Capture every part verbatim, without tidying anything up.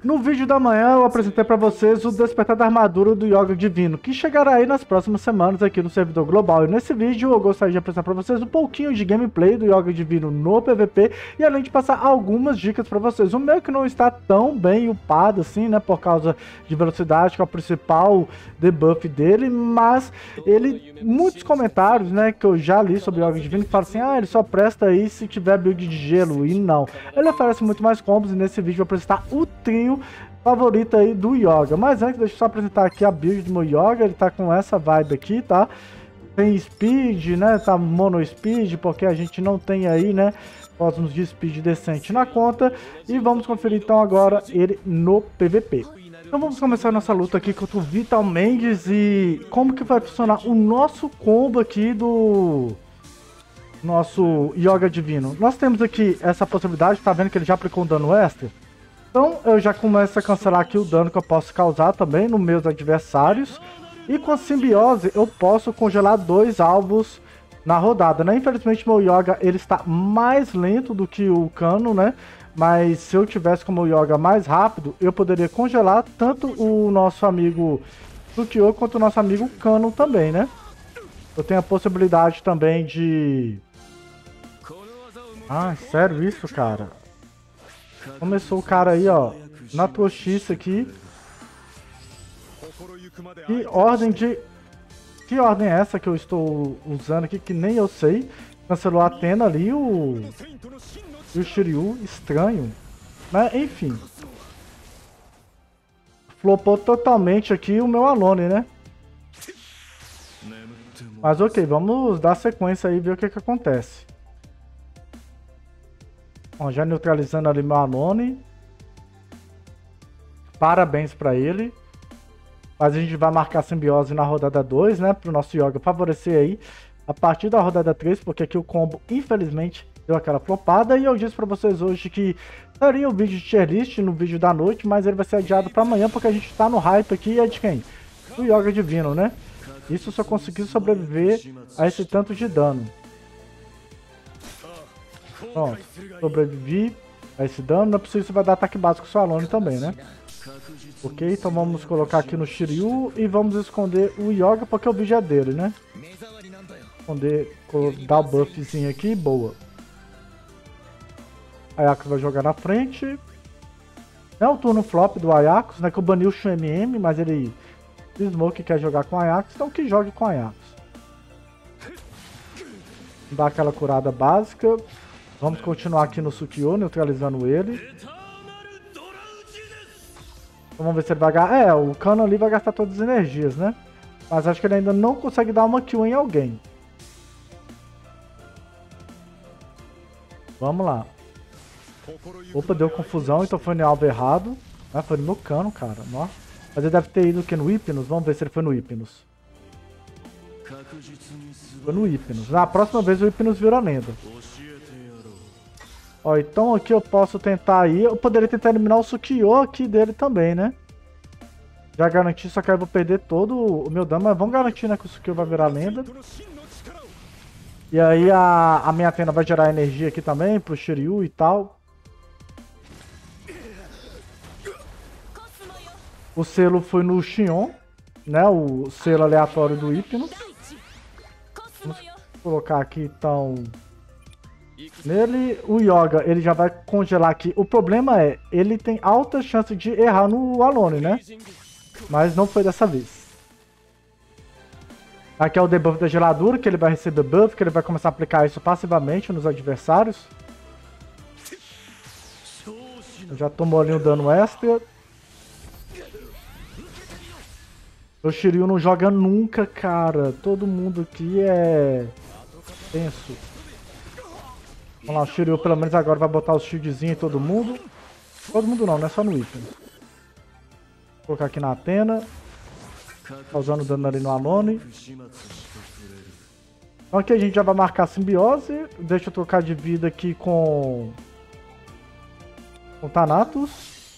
No vídeo da manhã eu apresentei para vocês o despertar da armadura do Yoga Divino, que chegará aí nas próximas semanas aqui no servidor global. E nesse vídeo eu gostaria de apresentar para vocês um pouquinho de gameplay do Yoga Divino no P V P e além de passar algumas dicas para vocês. O meu que não está tão bem upado assim, né, por causa de velocidade, que é o principal debuff dele, mas ele, muitos comentários, né, que eu já li sobre o Yoga Divino, que falam assim, ah, ele só presta aí se tiver build de gelo, e não. Ele oferece muito mais combos e nesse vídeo eu vou apresentar o trio favorito aí do Yoga. Mas antes, deixa eu só apresentar aqui a build do meu Yoga. Ele tá com essa vibe aqui, tá? Tem speed, né? Tá mono speed, porque a gente não tem aí, né, cosmos de speed decente na conta. E vamos conferir então agora ele no P V P. Então vamos começar nossa luta aqui contra o Vital Mendes e como que vai funcionar o nosso combo aqui do nosso Yoga Divino. Nós temos aqui essa possibilidade, tá vendo que ele já aplicou um dano extra? Então eu já começo a cancelar aqui o dano que eu posso causar também nos meus adversários. E com a simbiose eu posso congelar dois alvos na rodada, né? Infelizmente meu Yoga ele está mais lento do que o Cano, né? Mas se eu tivesse como o Yoga mais rápido, eu poderia congelar tanto o nosso amigo Tsukio quanto o nosso amigo Cano também, né? Eu tenho a possibilidade também de... Ah, sério isso, cara? Começou o cara aí, ó, na tochiça aqui. Que ordem de... Que ordem é essa que eu estou usando aqui, que nem eu sei. Cancelou a Athena ali, o... E o Shiryu, estranho. Mas, enfim. Flopou totalmente aqui o meu Alone, né? Mas ok, vamos dar sequência aí e ver o que que acontece. Bom, já neutralizando ali meu Alone. Parabéns pra ele. Mas a gente vai marcar a simbiose na rodada dois, né? Pro nosso Yoga favorecer aí a partir da rodada três, porque aqui o combo, infelizmente, deu aquela flopada. E eu disse pra vocês hoje que teria o vídeo de tier list no vídeo da noite, mas ele vai ser adiado pra amanhã, porque a gente tá no hype aqui. É de quem? Do Yoga Divino, né? Isso só conseguiu sobreviver a esse tanto de dano. Pronto, sobrevivi a esse dano. Não é possível, você vai dar ataque básico com o Alone também, né? Ok, então vamos colocar aqui no Shiryu e vamos esconder o Yoga, porque o vídeo é dele, né? Esconder, dar o buffzinho aqui, boa. Ayakos vai jogar na frente. É o turno flop do Ayakos, né? Que eu bani o Shu M M, mas ele cismou que quer jogar com Ayakos, então que jogue com Ayakos. Dá aquela curada básica. Vamos continuar aqui no Tsukio, neutralizando ele. Então vamos ver se ele vai gastar... É, o Cano ali vai gastar todas as energias, né? Mas acho que ele ainda não consegue dar uma kill em alguém. Vamos lá. Opa, deu confusão, então foi no alvo errado. Ah, foi no meu Cano, cara. Nossa. Mas ele deve ter ido o que? No Hypnos? Vamos ver se ele foi no Hypnos. Foi no Hypnos. Na próxima vez o Hypnos vira lenda. Ó, então aqui eu posso tentar ir. Eu poderia tentar eliminar o Tsukio aqui dele também, né? Já garanti, só que aí eu vou perder todo o meu dano. Mas vamos garantir, né, que o Tsukio vai virar lenda. E aí a, a minha Athena vai gerar energia aqui também pro Shiryu e tal. O selo foi no Xion, né? O selo aleatório do Hypnos. Vamos colocar aqui então... Nele, o Yoga, ele já vai congelar aqui. O problema é, ele tem alta chance de errar no Alone, né? Mas não foi dessa vez. Aqui é o debuff da geladura, que ele vai receber buff, que ele vai começar a aplicar isso passivamente nos adversários. Já tomou ali um dano extra. O Shiryu não joga nunca, cara. Todo mundo aqui é tenso. Vamos lá, o Shiryu pelo menos agora vai botar o shieldzinho em todo mundo. Todo mundo não, não é só no Hypnos. Vou colocar aqui na Athena. Causando dano ali no Alone. Então aqui a gente já vai marcar a simbiose. Deixa eu trocar de vida aqui com... Com Thanatos.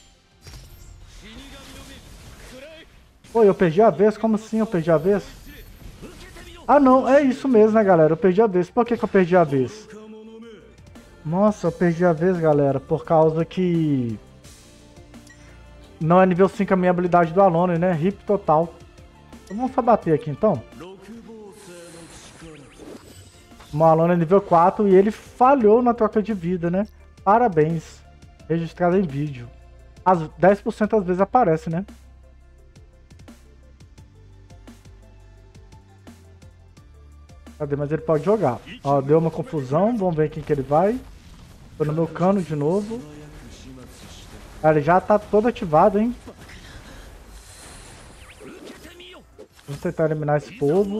Pô, eu perdi a vez? Como assim eu perdi a vez? Ah não, é isso mesmo, né, galera? Eu perdi a vez. Por que que eu perdi a vez? Nossa, eu perdi a vez, galera, por causa que Não é nível cinco a minha habilidade do Alone, né? Rip total. Então vamos só bater aqui então. O Alone é nível quatro e ele falhou na troca de vida, né? Parabéns. Registrado em vídeo. As dez por cento às vezes aparece, né? Cadê? Mas ele pode jogar. Ó, deu uma confusão. Vamos ver quem que ele vai. Tô no meu cano de novo. Ah, ele já tá todo ativado, hein? Vamos tentar eliminar esse povo.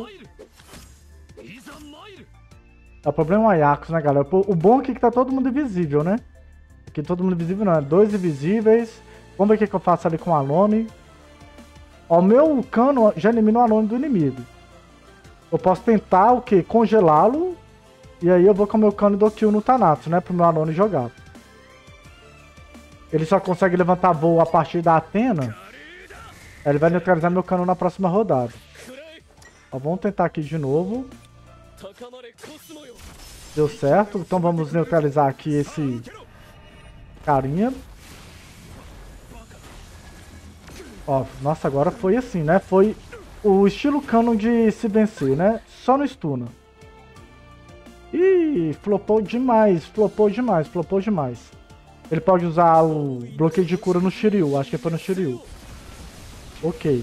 O problema é o Ayakos, né, galera? O bom aqui é que tá todo mundo invisível, né? Aqui todo mundo invisível não, é dois invisíveis. Vamos ver o que, que eu faço ali com o Alone. Ó, o meu cano já elimina o Alone do inimigo. Eu posso tentar o quê? Congelá-lo. E aí eu vou com o meu cano e dou kill no Thanatos, né? Pro meu Alone jogar. Ele só consegue levantar voo a partir da Athena. Aí ele vai neutralizar meu cano na próxima rodada. Ó, vamos tentar aqui de novo. Deu certo. Então vamos neutralizar aqui esse carinha. Ó, nossa, agora foi assim, né? Foi o estilo canon de se vencer, né? Só no stun. Ih, flopou demais, flopou demais, flopou demais. Ele pode usar o bloqueio de cura no Shiryu, acho que foi no Shiryu. Ok.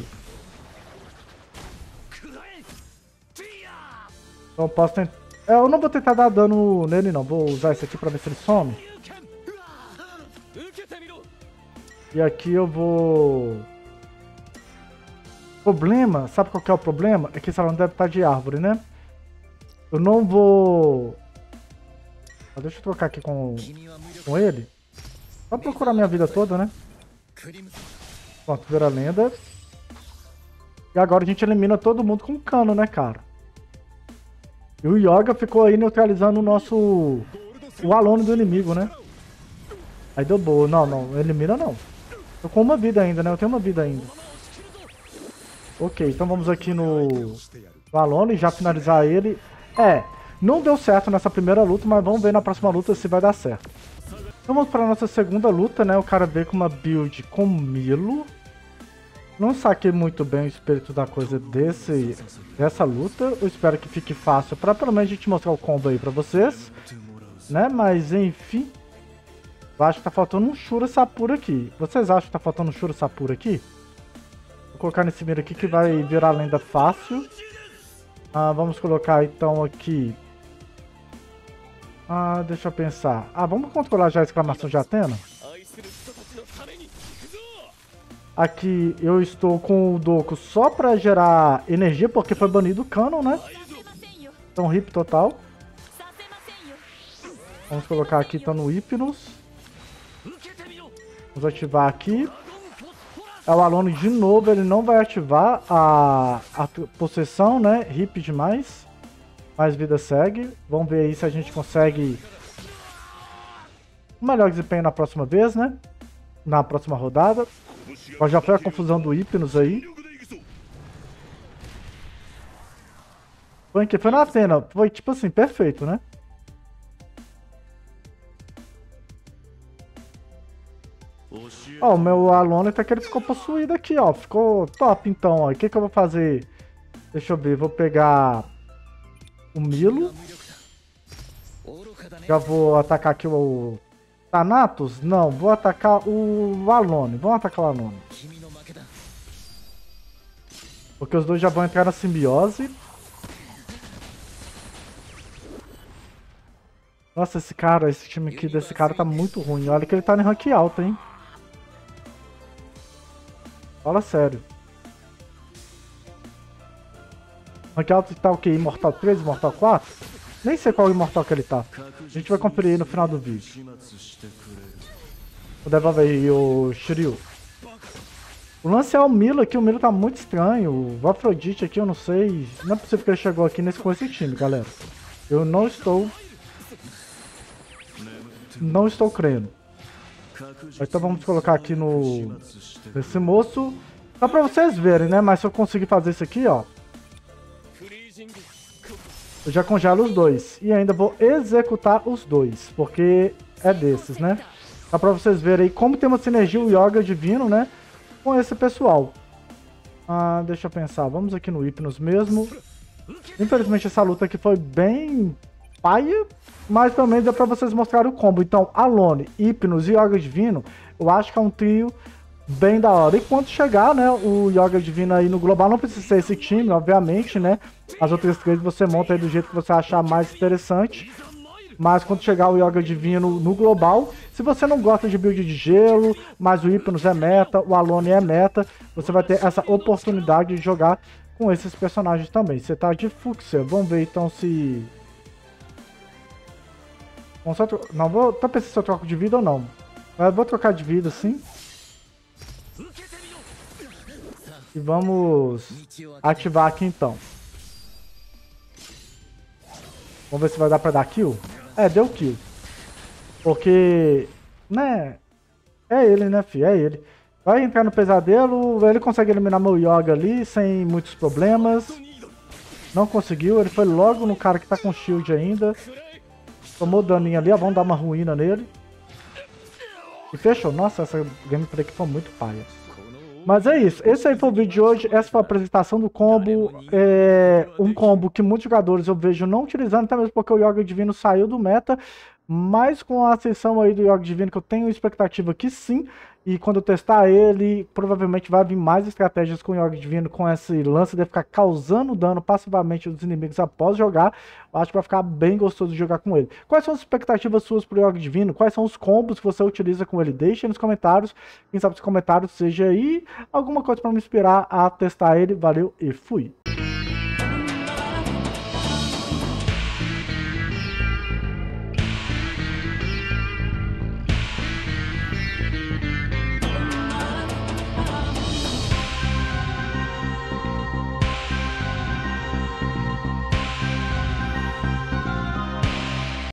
Então eu posso tentar... Eu não vou tentar dar dano nele não, vou usar esse aqui pra ver se ele some. E aqui eu vou... Problema, sabe qual que é o problema? É que esse salão deve estar de árvore, né? Eu não vou... Deixa eu trocar aqui com, com ele. Só procurar minha vida toda, né? Pronto, vira lenda. E agora a gente elimina todo mundo com cano, né, cara? E o Yoga ficou aí neutralizando o nosso... O Alone do inimigo, né? Aí deu boa. Não, não, elimina não. Tô com uma vida ainda, né? Eu tenho uma vida ainda. Ok, então vamos aqui no, no Alone, já finalizar ele. É, não deu certo nessa primeira luta, mas vamos ver na próxima luta se vai dar certo. Então vamos para a nossa segunda luta, né? O cara veio com uma build com Milo. Não saquei muito bem o espírito da coisa desse, dessa luta. Eu espero que fique fácil para pelo menos a gente mostrar o combo aí para vocês. Né? Mas enfim, eu acho que tá faltando um Shura Sapura aqui. Vocês acham que tá faltando um Shura Sapura aqui? Vou colocar nesse miro aqui que vai virar lenda fácil. Ah, vamos colocar então aqui. Ah, deixa eu pensar. Ah, vamos controlar já a exclamação de Athena. Aqui eu estou com o Doku só para gerar energia, porque foi banido o Canon, né? Então rip total. Vamos colocar aqui então no Hypnos. Vamos ativar aqui. É o Alone de novo, ele não vai ativar a, a possessão, né? Rip demais. Mais vida segue. Vamos ver aí se a gente consegue um melhor desempenho na próxima vez, né? Na próxima rodada. Ó, já foi a confusão do Hypnos aí. Foi, foi na Athena. Foi tipo assim, perfeito, né? Ó, o meu Alone tá que ele ficou possuído aqui, ó. Ficou top, então, ó. O que que eu vou fazer? Deixa eu ver. Vou pegar o Milo. Já vou atacar aqui o Thanatos? Não, vou atacar o Alone. Vamos atacar o Alone. Porque os dois já vão entrar na simbiose. Nossa, esse cara, esse time aqui desse cara tá muito ruim. Olha que ele tá em rank alto, hein? Fala sério. Rank alto tá o quê? Imortal três, Imortal quatro? Nem sei qual Imortal que ele tá. A gente vai conferir aí no final do vídeo. Vou devolver aí o Shiryu. O lance é o Milo aqui. O Milo tá muito estranho. O Afrodite aqui eu não sei. Não é possível que ele chegou aqui nesse, com esse time, galera. Eu não estou... Não estou crendo. Então vamos colocar aqui no... Nesse moço. Só pra vocês verem, né? Mas se eu conseguir fazer isso aqui, ó. Eu já congelo os dois. E ainda vou executar os dois. Porque é desses, né? Só pra vocês verem aí como tem uma sinergia o Yoga Divino, né? com esse pessoal. Ah, deixa eu pensar, vamos aqui no Hypnos mesmo. Infelizmente essa luta aqui foi bem paia, mas pelo menos deu pra vocês mostrarem o combo. Então, Alone, Hypnos e Yoga Divino, eu acho que é um trio bem da hora. E quando chegar, né, o Yoga Divino aí no global, não precisa ser esse time, obviamente, né? As outras três você monta aí do jeito que você achar mais interessante. Mas quando chegar o Yoga Divino no global, se você não gosta de build de gelo, mas o Hypnos é meta, o Alone é meta, você vai ter essa oportunidade de jogar com esses personagens também. Você tá de Fúcsia, vamos ver então se... Vamos só tro... Não, vou tá pensando se eu troco de vida ou não. Mas eu vou trocar de vida sim. E vamos ativar aqui então. Vamos ver se vai dar pra dar kill. É, deu kill. Porque, né, é ele, né, fi, é ele. Vai entrar no pesadelo, ele consegue eliminar meu Yoga ali sem muitos problemas. Não conseguiu, ele foi logo no cara que tá com shield ainda. Tomou daninho ali, ó, vamos dar uma ruína nele. E fechou. Nossa, essa gameplay aqui foi muito paia. Mas é isso, esse aí foi o vídeo de hoje, essa foi a apresentação do combo, é um combo que muitos jogadores eu vejo não utilizando, até mesmo porque o Yoga Divino saiu do meta, mas com a ascensão aí do Yoga Divino, que eu tenho expectativa que sim, e quando eu testar ele, provavelmente vai vir mais estratégias com o Yoga Divino, com esse lance de ficar causando dano passivamente dos inimigos após jogar, eu acho que vai ficar bem gostoso de jogar com ele. Quais são as expectativas suas pro Yoga Divino? Quais são os combos que você utiliza com ele? Deixe aí nos comentários, quem sabe os comentários seja aí alguma coisa para me inspirar a testar ele. Valeu e fui!